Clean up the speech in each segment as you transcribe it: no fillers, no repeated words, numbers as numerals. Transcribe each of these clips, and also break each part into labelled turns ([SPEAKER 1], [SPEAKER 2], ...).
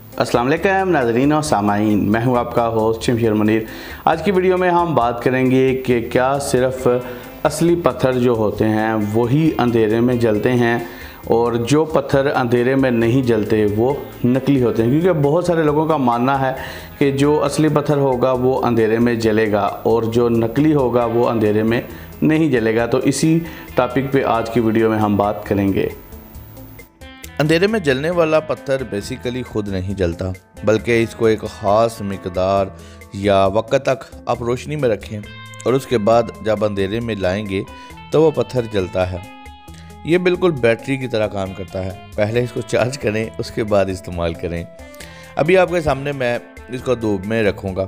[SPEAKER 1] अस्सलाम वालेकुम नाज़रीन और सामाईन, मैं हूं आपका होस्ट शमशेर मुनीर। आज की वीडियो में हम बात करेंगे कि क्या सिर्फ असली पत्थर जो होते हैं वही अंधेरे में जलते हैं और जो पत्थर अंधेरे में नहीं जलते वो नकली होते हैं। क्योंकि बहुत सारे लोगों का मानना है कि जो असली पत्थर होगा वो अंधेरे में जलेगा और जो नकली होगा वो अंधेरे में नहीं जलेगा। तो इसी टॉपिक पे आज की वीडियो में हम बात करेंगे।
[SPEAKER 2] अंधेरे में जलने वाला पत्थर बेसिकली खुद नहीं जलता, बल्कि इसको एक ख़ास मिकदार या वक्त तक आप रोशनी में रखें और उसके बाद जब अंधेरे में लाएंगे तो वो पत्थर जलता है। ये बिल्कुल बैटरी की तरह काम करता है। पहले इसको चार्ज करें, उसके बाद इस्तेमाल करें। अभी आपके सामने मैं इसको धूप में रखूँगा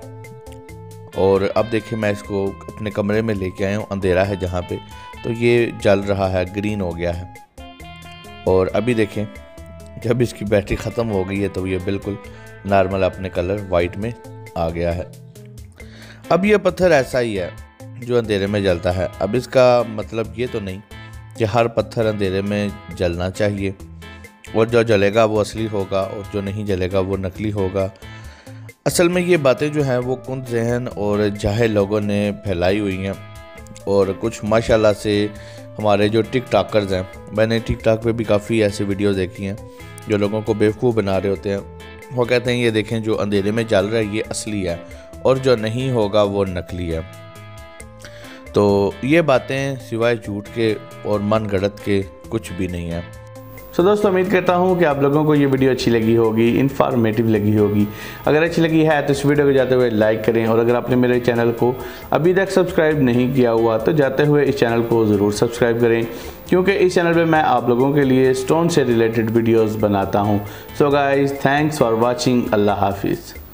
[SPEAKER 2] और अब देखिए मैं इसको अपने कमरे में लेके आया हूँ। अंधेरा है जहाँ पे, तो ये जल रहा है, ग्रीन हो गया है। और अभी देखें जब इसकी बैटरी ख़त्म हो गई है तो ये बिल्कुल नॉर्मल अपने कलर वाइट में आ गया है। अब ये पत्थर ऐसा ही है जो अंधेरे में जलता है। अब इसका मतलब ये तो नहीं कि हर पत्थर अंधेरे में जलना चाहिए और जो जलेगा वो असली होगा और जो नहीं जलेगा वो नकली होगा। असल में ये बातें जो हैं वो कुंद ज़हन और जाहिल लोगों ने फैलाई हुई हैं और कुछ माशाल्लाह से हमारे जो टिकटॉकर्स हैं, मैंने टिकटॉक पे भी काफ़ी ऐसे वीडियोस देखी हैं जो लोगों को बेवकूफ़ बना रहे होते हैं। वो कहते हैं ये देखें जो अंधेरे में जल रहा है ये असली है और जो नहीं होगा वो नकली है। तो ये बातें सिवाय झूठ के और मन गढ़ंत के कुछ भी नहीं है।
[SPEAKER 1] सो दोस्तों, उम्मीद करता हूं कि आप लोगों को ये वीडियो अच्छी लगी होगी, इन्फॉर्मेटिव लगी होगी। अगर अच्छी लगी है तो इस वीडियो को जाते हुए लाइक करें और अगर आपने मेरे चैनल को अभी तक सब्सक्राइब नहीं किया हुआ तो जाते हुए इस चैनल को ज़रूर सब्सक्राइब करें, क्योंकि इस चैनल पे मैं आप लोगों के लिए स्टोन से रिलेटेड वीडियोज़ बनाता हूँ। So guys, thanks for watching. Allah हाफिज़।